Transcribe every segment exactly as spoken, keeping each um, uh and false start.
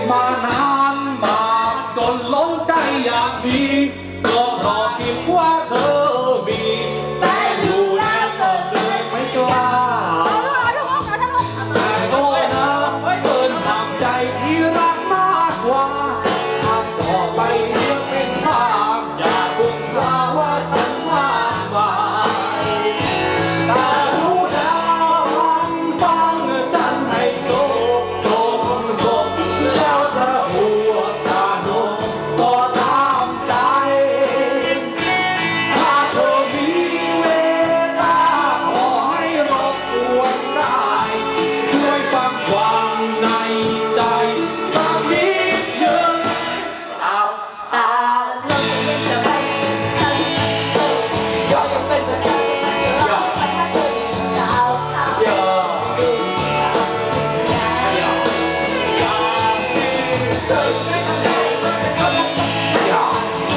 มานานมากจนล้นใจอยากมีก็เพราะคิดว่าเธอมีแต่อยู่แล้วก็เลยไม่กล้าแต่โน้ยนะเกินทำใจที่รักมากกว่าทำต่อไปเรียกเป็นภาพอย่าบุกลาว่าฉันมากมายแต่รู้แล้วมันฟังฉันให้โกกโกกโกกแล้วจะหัวตาโนก็ตามใจถ้าเธอมีเวลาขอให้รบกวนได้ช่วยฟังความในใจสักนิดเดียวเอาเอาเราจะเล่นจะไปยอมเป็นสัญญาอยากไปให้เธอเช้าเช้าอยากอยากอยากที่เธอไม่ทำได้อยาก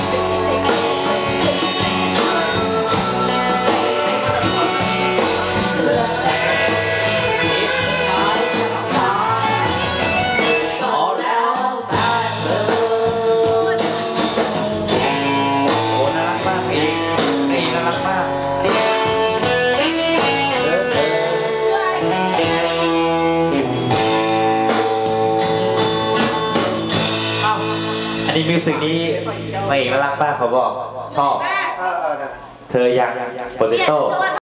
อันนี้มิวสิกนี้พระเอกน่ารักมากเขาบอกชอบเธอยังโปเตโต้